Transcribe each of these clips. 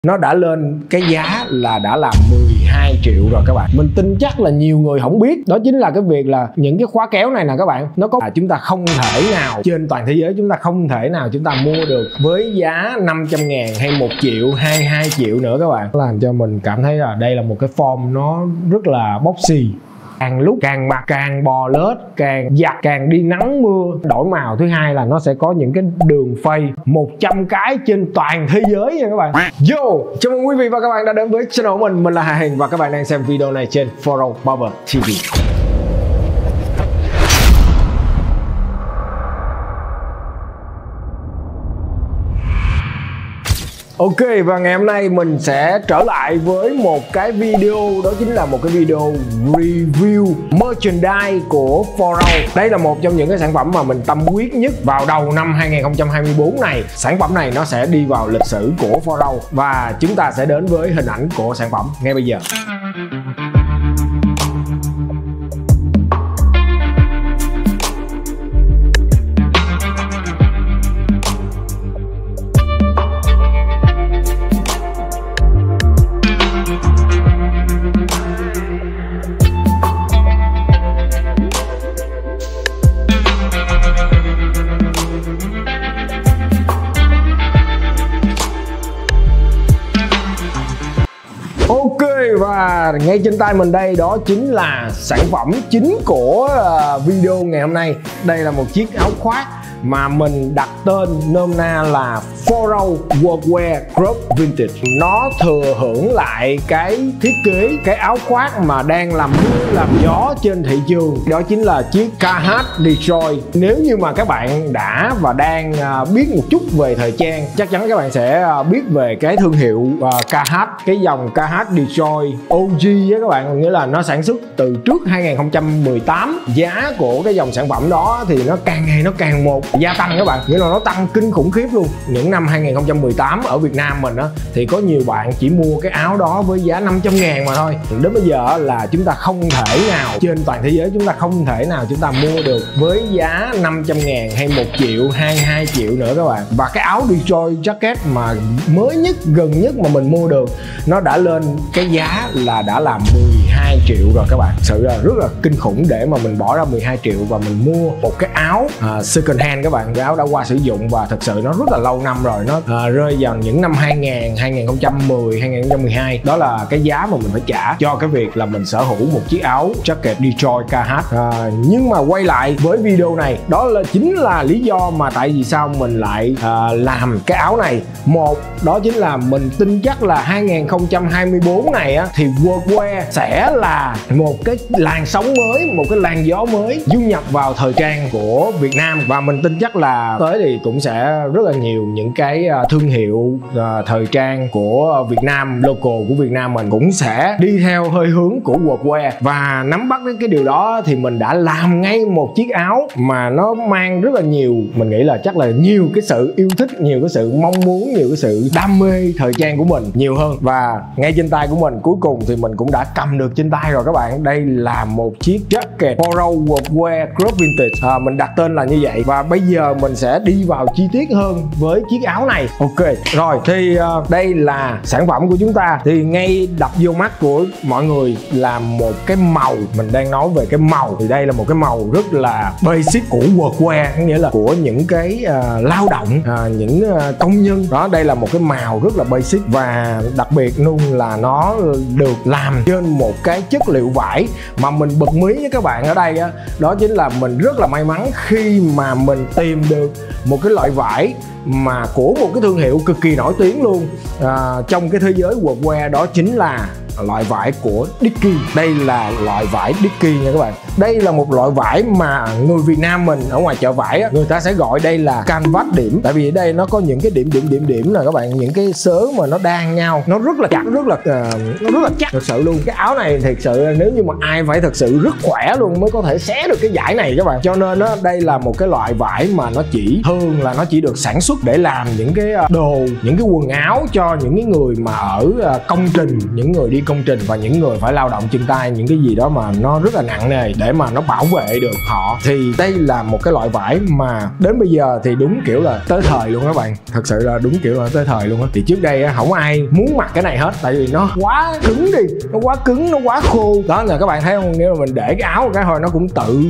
Nó đã lên cái giá là đã là 12 triệu rồi các bạn. Mình tin chắc là nhiều người không biết. Đó chính là cái việc là những cái khóa kéo này nè các bạn, nó có chúng ta không thể nào trên toàn thế giới chúng ta không thể nào chúng ta mua được với giá 500.000 hay 1 triệu hay 2 triệu nữa các bạn. Làm cho mình cảm thấy là đây là một cái form nó rất là boxy. Càng lúc càng mặc, càng bò lết, càng giặt, càng đi nắng mưa. Đổi màu thứ hai là nó sẽ có những cái đường fade 100 cái trên toàn thế giới nha các bạn. Yo, chào mừng quý vị và các bạn đã đến với channel của mình là Hà Hiền và các bạn đang xem video này trên Foro Barber TV. Ok, và ngày hôm nay mình sẽ trở lại với một cái video, đó chính là một cái video review merchandise của Foro. Đây là một trong những cái sản phẩm mà mình tâm huyết nhất vào đầu năm 2024 này. Sản phẩm này nó sẽ đi vào lịch sử của Foro và chúng ta sẽ đến với hình ảnh của sản phẩm ngay bây giờ. Ok, và ngay trên tay mình đây đó chính là sản phẩm chính của video ngày hôm nay. Đây là một chiếc áo khoác mà mình đặt tên nôm na là Foro Workwear Crop Vintage. Nó thừa hưởng lại cái thiết kế, cái áo khoác mà đang làm mưa làm gió trên thị trường. Đó chính là chiếc Carhartt Detroit. Nếu như mà các bạn đã và đang biết một chút về thời trang, chắc chắn các bạn sẽ biết về cái thương hiệu Carhartt. Cái dòng Carhartt Detroit OG á các bạn, nghĩa là nó sản xuất từ trước 2018. Giá của cái dòng sản phẩm đó thì nó càng ngày nó càng một gia tăng các bạn, nghĩa là nó tăng kinh khủng khiếp luôn. Những năm 2018 ở Việt Nam mình á thì có nhiều bạn chỉ mua cái áo đó với giá 500.000 mà thôi. Đến bây giờ là chúng ta không thể nào trên toàn thế giới chúng ta không thể nào chúng ta mua được với giá 500.000 hay 1 triệu hay 2 triệu nữa các bạn. Và cái áo Detroit jacket mà mới nhất, gần nhất mà mình mua được, nó đã lên cái giá là đã là 12 triệu rồi các bạn. Thực sự là rất là kinh khủng để mà mình bỏ ra 12 triệu và mình mua một cái áo second hand các bạn. Cái áo đã qua sử dụng và thật sự nó rất là lâu năm rồi. Nó rơi vào những năm 2000, 2010, 2012. Đó là cái giá mà mình phải trả cho cái việc là mình sở hữu một chiếc áo jacket Detroit Carhartt. Nhưng mà quay lại với video này, đó là chính là lý do mà tại vì sao mình lại làm cái áo này. Một, đó chính là mình tin chắc là 2024 này á, thì workwear sẽ là một cái làn sóng mới, một cái làn gió mới du nhập vào thời trang của Việt Nam. Và mình tin chắc là tới thì cũng sẽ rất là nhiều những cái thương hiệu thời trang của Việt Nam, local của Việt Nam mình cũng sẽ đi theo hơi hướng của workwear. Và nắm bắt cái điều đó thì mình đã làm ngay một chiếc áo mà nó mang rất là nhiều, mình nghĩ là chắc là nhiều cái sự yêu thích, nhiều cái sự mong muốn, nhiều cái sự đam mê thời trang của mình nhiều hơn. Và ngay trên tay của mình cuối cùng thì mình cũng đã cầm được trên tay rồi các bạn. Đây là một chiếc jacket Foro Workwear Crop Vintage. Mình đặt tên là như vậy. Và bây giờ mình sẽ đi vào chi tiết hơn với chiếc áo này. Ok, rồi thì đây là sản phẩm của chúng ta. Thì ngay đập vô mắt của mọi người là một cái màu. Mình đang nói về cái màu. Thì đây là một cái màu rất là basic của workwear, nghĩa là của những cái lao động, những công nhân. Đó, đây là một cái màu rất là basic và đặc biệt luôn là nó được làm trên một cái chất liệu vải mà mình bật mí với các bạn ở đây á, đó chính là mình rất là may mắn khi mà mình tìm được một cái loại vải mà của một cái thương hiệu cực kỳ nổi tiếng luôn trong cái thế giới workwear, đó chính là loại vải của Dickies. Đây là loại vải Dickies nha các bạn. Đây là một loại vải mà người Việt Nam mình ở ngoài chợ vải á, người ta sẽ gọi đây là canvas điểm. Tại vì ở đây nó có những cái điểm nè các bạn, những cái sớ mà nó đan nhau, nó rất là chắc, nó rất là chắc thật sự luôn. Cái áo này thật sự nếu như mà ai phải thật sự rất khỏe luôn mới có thể xé được cái vải này các bạn. Cho nên á, đây là một cái loại vải mà nó chỉ thường là nó chỉ được sản xuất để làm những cái đồ, những cái quần áo cho những cái người mà ở công trình, những người đi công trình và những người phải lao động chân tay, những cái gì đó mà nó rất là nặng nề để mà nó bảo vệ được họ. Thì đây là một cái loại vải mà đến bây giờ thì đúng kiểu là tới thời luôn các bạn, thật sự là đúng kiểu là tới thời luôn á. Thì trước đây không ai muốn mặc cái này hết, tại vì nó quá cứng đi, nó quá cứng, nó quá khô đó. Là các bạn thấy không, nếu mà mình để cái áo một cái thôi nó không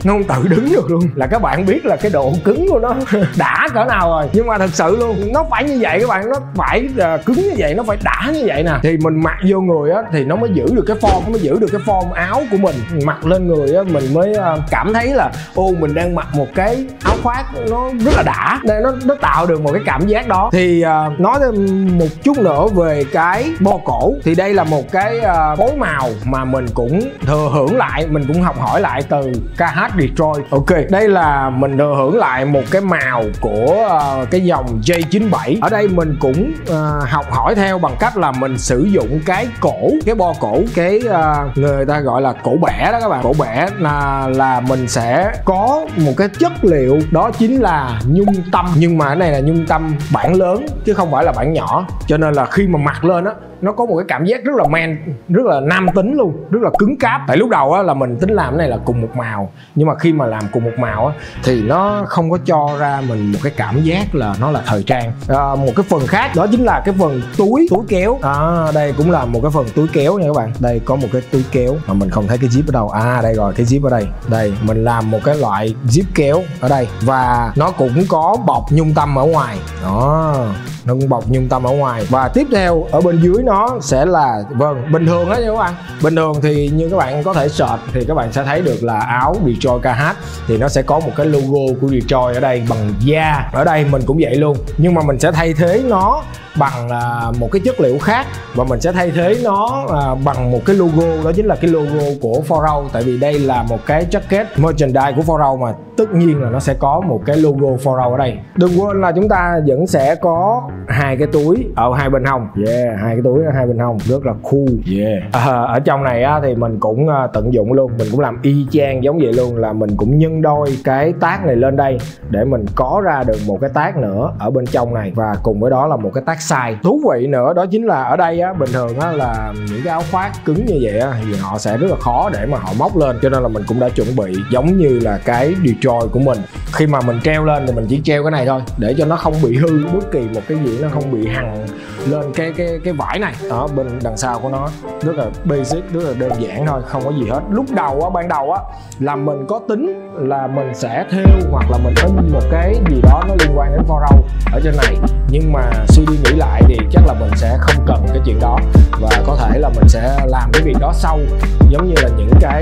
tự đứng được luôn, là các bạn biết là cái độ cứng của nó đã cỡ nào rồi. Nhưng mà thật sự luôn, nó phải như vậy các bạn, nó phải cứng như vậy, nó phải đã như vậy nè, thì mình mặc vô người á thì nó mới giữ được cái form, nó mới giữ được cái form áo của mình. Mặc lên người á mình mới cảm thấy là mình đang mặc một cái áo khoác nó rất là đã, nên nó tạo được một cái cảm giác đó. Thì nói thêm một chút nữa về cái bo cổ, thì đây là một cái phối màu mà mình cũng thừa hưởng lại, mình cũng học hỏi lại từ KH Detroit. Ok, đây là mình thừa hưởng lại một cái màu của cái dòng J97. Ở đây mình cũng học hỏi theo bằng cách là mình sử dụng cái cổ, cái bo cổ, cái người ta gọi là cổ bẻ đó các bạn. Cổ bẻ là mình sẽ có một cái chất liệu đó chính là nhung tăm, nhưng mà cái này là nhung tăm bản lớn chứ không phải là bản nhỏ, cho nên là khi mà mặc lên á nó có một cái cảm giác rất là man, rất là nam tính luôn, rất là cứng cáp. Tại lúc đầu á là mình tính làm cái này là cùng một màu, nhưng mà khi mà làm cùng một màu á thì nó không có cho ra mình một cái cảm giác là nó là thời trang. Một cái phần khác đó chính là cái phần túi kéo. Đây cũng là một cái phần túi kéo nha các bạn. Đây có một cái túi kéo mà mình không thấy cái zip ở đâu. Đây rồi, cái zip ở đây. Đây mình làm một cái loại zip kéo ở đây, và nó cũng có bọc nhung tăm ở ngoài đó, nó cũng bọc nhung tăm ở ngoài. Và tiếp theo ở bên dưới nó sẽ là bình thường đó nha các bạn. Bình thường thì như các bạn có thể search thì các bạn sẽ thấy được là áo Detroit KH thì nó sẽ có một cái logo của Detroit ở đây bằng da. Ở đây mình cũng vậy luôn, nhưng mà mình sẽ thay thế nó bằng một cái chất liệu khác, và mình sẽ thay thế nó bằng một cái logo, đó chính là cái logo của Foro. Tại vì đây là một cái jacket merchandise của Foro mà, tất nhiên là nó sẽ có một cái logo Foro ở đây. Đừng quên là chúng ta vẫn sẽ có hai cái túi ở hai bên hông. Hai cái túi ở hai bên hông rất là cool. Ở trong này á, thì mình cũng tận dụng luôn, mình cũng làm y chang giống vậy luôn, là mình cũng nhân đôi cái tag này lên đây để mình có ra được một cái tag nữa ở bên trong này, và cùng với đó là một cái tag size. Thú vị nữa đó chính là ở đây á, bình thường á là những cái áo khoác cứng như vậy á thì họ sẽ rất là khó để mà họ móc lên, cho nên là mình cũng đã chuẩn bị giống như là cái Detroit của mình. Khi mà mình treo lên thì mình chỉ treo cái này thôi để cho nó không bị hư bất kỳ một cái gì, nó không bị hằn lên cái vải này. Ở bên đằng sau của nó rất là basic, rất là đơn giản thôi, không có gì hết. Lúc đầu á, ban đầu á là mình có tính là mình sẽ thêu hoặc là mình in một cái gì đó nó liên quan đến Foro ở trên này, nhưng mà suy đi nghĩ lại thì chắc là mình sẽ không cần cái chuyện đó, và có thể là mình sẽ làm cái việc đó sau, giống như là những cái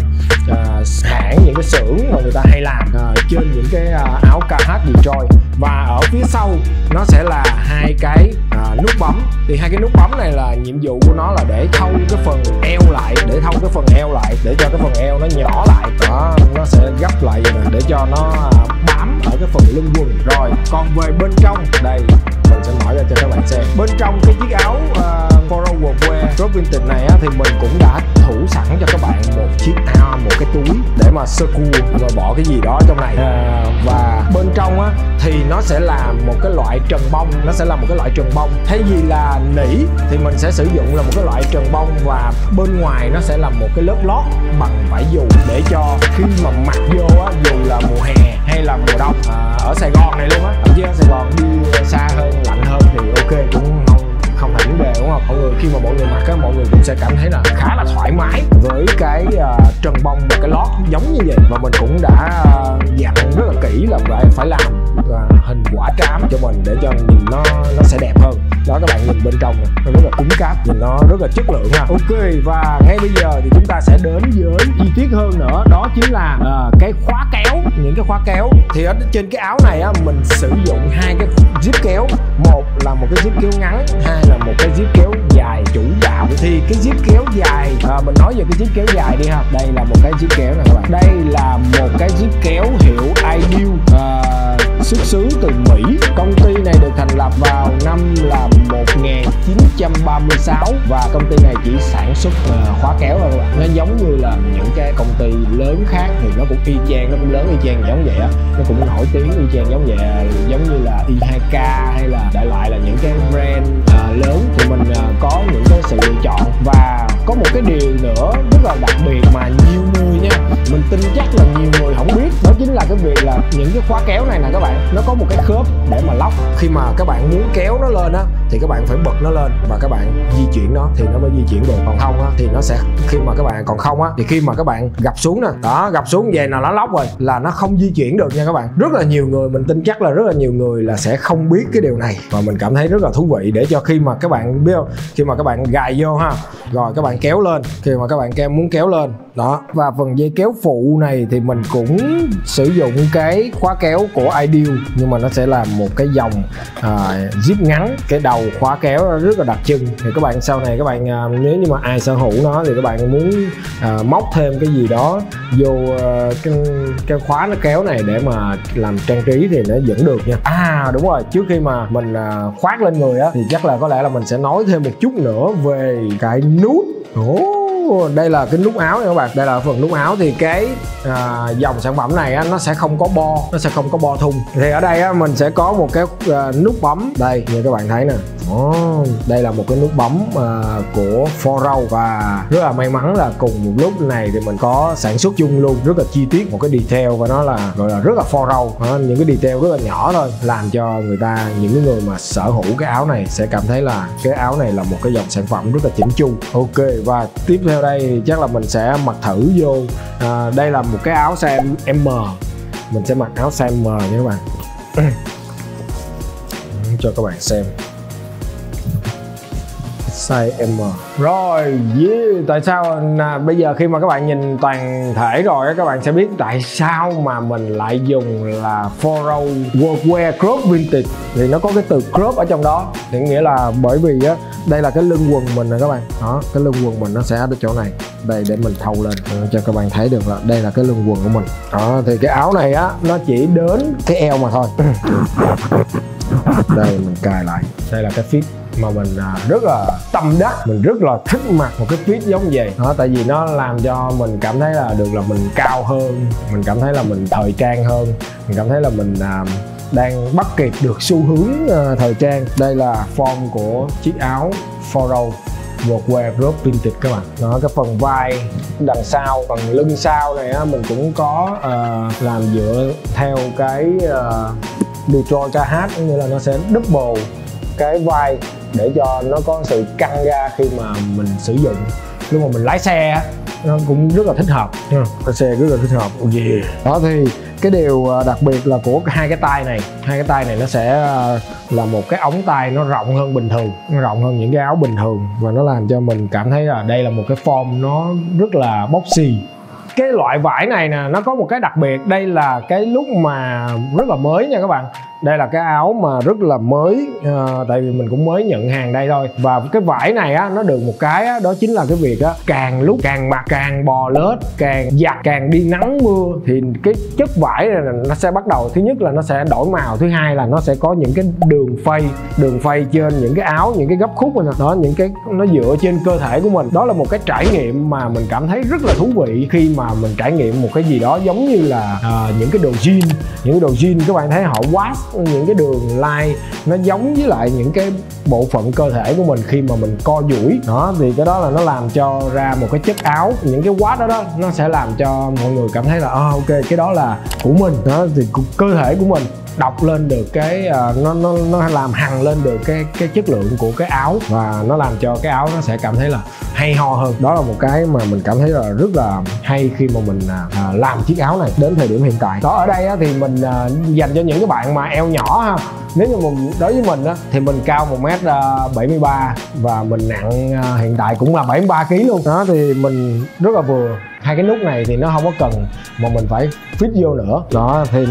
hãng, những cái xưởng mà người ta hay làm trên những cái áo KH Detroit. Và ở phía sau nó sẽ là hai cái nút bấm. Thì hai cái nút bấm này là nhiệm vụ của nó là để thâu cái phần eo lại, để cho cái phần eo nó nhỏ lại đó, nó sẽ gấp lại vậy nè để cho nó bám ở cái phần lưng quần. Rồi còn về bên trong đây mình sẽ mở ra cho các bạn xem. Bên trong cái chiếc áo Foro Workwear Drop Vintage này á, thì mình cũng đã thủ sẵn cho các bạn một chiếc áo, một cái túi để mà sơ cua và bỏ cái gì đó trong này. Và bên trong á thì nó sẽ là một cái loại trần bông, thay vì là nỉ thì mình sẽ sử dụng là một cái loại trần bông, và bên ngoài nó sẽ là một cái lớp lót bằng vải dù, để cho khi mà mặc vô á, dù là mùa hè hay là mùa đông, ở Sài Gòn này luôn á, thậm chí ở Sài Gòn đi xa hơn, lạnh hơn thì ok, cũng không thành vấn đề, đúng không? Mọi người khi mà mọi người mặc á, mọi người cũng sẽ cảm thấy là khá là thoải mái với cái trần bông và cái lót giống như vậy. Và mình cũng đã dặn rất là kỹ là phải làm hình quả trám cho mình để cho nhìn nó sẽ đẹp hơn. Đó, các bạn nhìn bên trong này, nó rất là cứng cáp, nhìn nó rất là chất lượng ha. Ok, và ngay bây giờ thì chúng ta sẽ đến với chi tiết hơn nữa, đó chính là cái khóa kéo. Những cái khóa kéo thì ở trên cái áo này á, mình sử dụng hai cái zip kéo, một là một cái zip kéo ngắn, hai là một cái zip kéo dài chủ đạo. Thì cái zip kéo dài, mình nói về cái zip kéo dài đi ha. Đây là một cái zip kéo này các bạn, đây là một cái zip kéo hiệu Ideal, xuất xứ từ Mỹ. Công ty này được thành lập vào năm là 1936, và công ty này chỉ sản xuất khóa kéo thôi các bạn. Nó giống như là những cái công ty lớn khác thì nó cũng y chang, nó cũng lớn y chang giống vậy á, nó cũng nổi tiếng y chang giống vậy, giống như là Y2K hay là đại loại là những cái brand lớn. Thì mình có những cái sự lựa chọn, và có một cái điều nữa rất là đặc biệt mà nhiều người nha, mình tin chắc là nhiều người không biết, đó chính là cái việc là những cái khóa kéo này nè các bạn, nó có một cái khớp để mà lóc. Khi mà các bạn muốn kéo nó lên á thì các bạn phải bật nó lên và các bạn di chuyển nó thì nó mới di chuyển được, còn không á thì nó sẽ, khi mà các bạn còn không á thì khi mà các bạn gập xuống nè, đó, gập xuống về là nó lóc rồi, là nó không di chuyển được nha các bạn. Rất là nhiều người, mình tin chắc là rất là nhiều người là sẽ không biết cái điều này, và mình cảm thấy rất là thú vị để cho khi mà các bạn biết không, khi mà các bạn gài vô ha, rồi các bạn kéo lên, khi mà các bạn muốn kéo lên đó. Và phần dây kéo phụ này thì mình cũng sử dụng cái khóa kéo của Ideal, nhưng mà nó sẽ là một cái dòng zip ngắn. Cái đầu khóa kéo rất là đặc trưng, thì các bạn sau này các bạn nếu như mà ai sở hữu nó thì các bạn muốn móc thêm cái gì đó vô cái khóa nó kéo này để mà làm trang trí thì nó vẫn được nha. Đúng rồi, trước khi mà mình khoác lên người á thì chắc là có lẽ là mình sẽ nói thêm một chút nữa về cái nút. Đây là cái nút áo nha các bạn, đây là phần nút áo. Thì cái dòng sản phẩm này á, nó sẽ không có bo thun. Thì ở đây á, mình sẽ có một cái nút bấm đây như các bạn thấy nè. Đây là một cái nút bấm của Forrow, và rất là may mắn là cùng một lúc này thì mình có sản xuất chung luôn, rất là chi tiết, một cái detail, và nó là gọi là rất là Forrow. Những cái detail rất là nhỏ thôi làm cho người ta, những cái người mà sở hữu cái áo này sẽ cảm thấy là cái áo này là một cái dòng sản phẩm rất là chỉnh chu. Ok, và tiếp theo đây thì chắc là mình sẽ mặc thử vô. Đây là một cái áo size M, mình sẽ mặc áo size M nha các bạn. Cho các bạn xem size M. Rồi, tại sao bây giờ khi mà các bạn nhìn toàn thể rồi các bạn sẽ biết tại sao mà mình lại dùng là Forrow Workwear Crop Vintage. Thì nó có cái từ crop ở trong đó, thì nghĩa là bởi vì á, đây là cái lưng quần mình nè các bạn. Đó, cái lưng quần mình nó sẽ ở chỗ này. Đây, để mình thâu lên cho các bạn thấy được là đây là cái lưng quần của mình. Đó, thì cái áo này á, nó chỉ đến cái eo mà thôi. Đây, mình cài lại. Đây là cái fit mà mình rất là tâm đắc, mình rất là thích mặc một cái fit giống vậy đó, tại vì nó làm cho mình cảm thấy là được là mình cao hơn, mình cảm thấy là mình thời trang hơn, mình cảm thấy là mình đang bắt kịp được xu hướng thời trang. Đây là form của chiếc áo Forrow Workwear Crop Vintage các bạn. Đó, cái phần vai đằng sau, phần lưng sau này á, mình cũng có làm dựa theo cái Detroit KH, như là nó sẽ double cái vai để cho nó có sự căng ra khi mà mình sử dụng. Lúc mà mình lái xe nó cũng rất là thích hợp, lái xe rất là thích hợp. Đó, thì cái điều đặc biệt là của hai cái tay này nó sẽ là một cái ống tay nó rộng hơn bình thường, nó rộng hơn những cái áo bình thường, và nó làm cho mình cảm thấy là đây là một cái form nó rất là boxy. Cái loại vải này nè, nó có một cái đặc biệt, đây là cái lúc mà rất là mới nha các bạn. Đây là cái áo mà rất là mới, tại vì mình cũng mới nhận hàng đây thôi. Và cái vải này á, nó được một cái á, đó chính là cái việc á, càng lúc càng mặc, càng bò lết, càng giặt, càng đi nắng mưa thì cái chất vải này nó sẽ bắt đầu, thứ nhất là nó sẽ đổi màu, thứ hai là nó sẽ có những cái đường phay trên những cái áo, những cái gấp khúc này đó, những cái nó dựa trên cơ thể của mình. Đó là một cái trải nghiệm mà mình cảm thấy rất là thú vị khi mà mình trải nghiệm một cái gì đó giống như là những cái đồ jean, các bạn thấy họ wash những cái đường line nó giống với lại những cái bộ phận cơ thể của mình khi mà mình co duỗi đó, thì cái đó là nó làm cho ra một cái chất áo, những cái wash đó nó sẽ làm cho mọi người cảm thấy là ok, cái đó là của mình đó, thì cơ thể của mình đọc lên được cái nó làm hằn lên được cái chất lượng của cái áo, và nó làm cho cái áo nó sẽ cảm thấy là hay ho hơn. Đó là một cái mà mình cảm thấy là rất là hay khi mà mình làm chiếc áo này đến thời điểm hiện tại. Đó, ở đây á, thì mình dành cho những cái bạn mà eo nhỏ ha. Nếu như đối với mình á, thì mình cao 1m73 và mình nặng hiện tại cũng là 73 kg luôn. Đó, thì mình rất là vừa. Hai cái nút này thì nó không có cần mà mình phải fit vô nữa. Đó, thì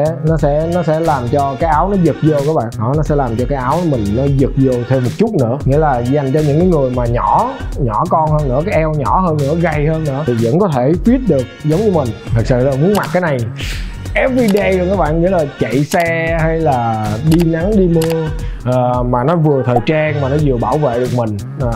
nó sẽ làm cho cái áo nó giật vô các bạn. Đó, nó sẽ làm cho cái áo mình nó giật vô thêm một chút nữa. Nghĩa là dành cho những cái người mà nhỏ con hơn nữa, cái eo nhỏ hơn nữa, gầy hơn nữa thì vẫn có thể fit được giống như mình. Thật sự là muốn mặc cái này everyday luôn các bạn, nghĩa là chạy xe hay là đi nắng đi mưa, mà nó vừa thời trang mà nó vừa bảo vệ được mình.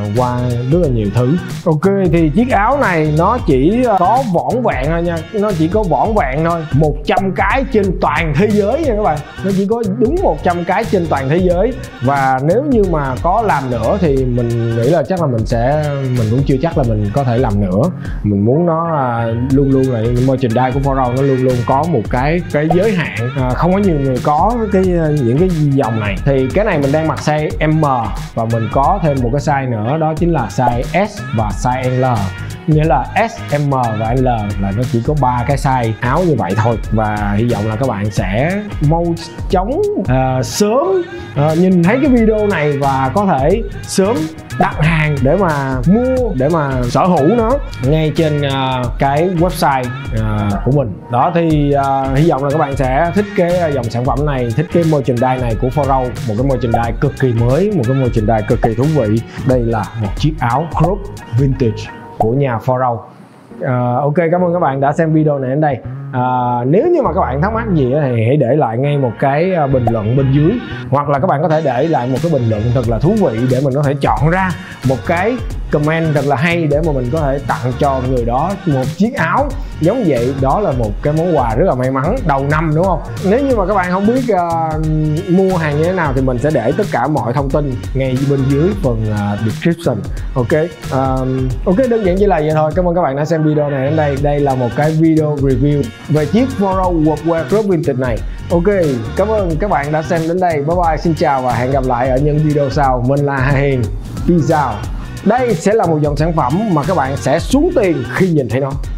qua rất là nhiều thứ. Ok, thì chiếc áo này nó chỉ có vỏn vẹn thôi nha, nó chỉ có vỏn vẹn thôi, 100 cái trên toàn thế giới nha các bạn. Nó chỉ có đúng 100 cái trên toàn thế giới. Và nếu như mà có làm nữa thì mình nghĩ là chắc là mình cũng chưa chắc là mình có thể làm nữa. Mình muốn nó luôn luôn là merchandise của Forral nó luôn luôn có một cái giới hạn, không có nhiều người có những cái dòng này. Thì cái này mình đang mặc size M và mình có thêm một cái size nữa, đó chính là size S và size L. Nghĩa là S, M và L là nó chỉ có 3 cái size áo như vậy thôi. Và hy vọng là các bạn sẽ mau chóng sớm nhìn thấy cái video này và có thể sớm đặt hàng để mà mua, để mà sở hữu nó ngay trên cái website của mình. Đó thì hy vọng là các bạn sẽ thích cái dòng sản phẩm này, thích cái merchandise này của Forral. Một cái merchandise cực kỳ mới, một cái merchandise cực kỳ thú vị. Đây là một chiếc áo crop vintage của nhà Forral. Ok, cảm ơn các bạn đã xem video này đến đây. Nếu như mà các bạn thắc mắc gì thì hãy để lại ngay một cái bình luận bên dưới, hoặc là các bạn có thể để lại một cái bình luận thật là thú vị để mình có thể chọn ra một cái comment thật là hay để mà mình có thể tặng cho người đó một chiếc áo giống vậy. Đó là một cái món quà rất là may mắn đầu năm, đúng không? Nếu như mà các bạn không biết mua hàng như thế nào thì mình sẽ để tất cả mọi thông tin ngay bên dưới phần description. Ok, đơn giản chỉ là vậy thôi. Cảm ơn các bạn đã xem video này đến đây. Đây là một cái video review về chiếc Forral Workwear Crop Vintage này. Ok, cảm ơn các bạn đã xem đến đây. Bye bye, xin chào và hẹn gặp lại ở những video sau. Mình là Hà Hiền. Peace out. Đây sẽ là một dòng sản phẩm mà các bạn sẽ xuống tiền khi nhìn thấy nó.